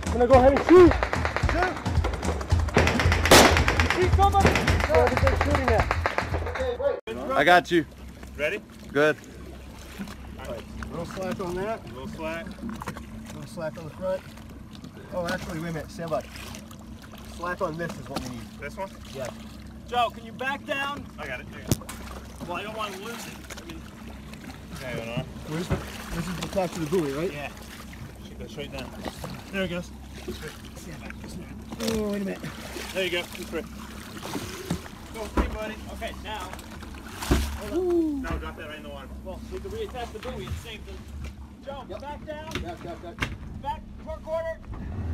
I'm gonna go ahead and shoot. Shoot. You see somebody? Where are they shooting at? Okay, wait. I got you. Ready? Good. Right. Little slack on that. A little slack. Little slack on the front. Oh, actually, wait a minute. Stand by. Slack on this is what we need. This one? Yeah. Joe, can you back down? I got it. Well, I don't want to lose it. I mean, Hang on. Where's the? This is the top of the buoy, right? yeah. Should go straight down. There it goes. Oh, wait a minute. There you go. It's free. Go free, buddy. Okay, now. No, drop that right in the water. Well, we can reattach the buoy at the same time. Joe, Yep. back down. Yep. Back, quarter.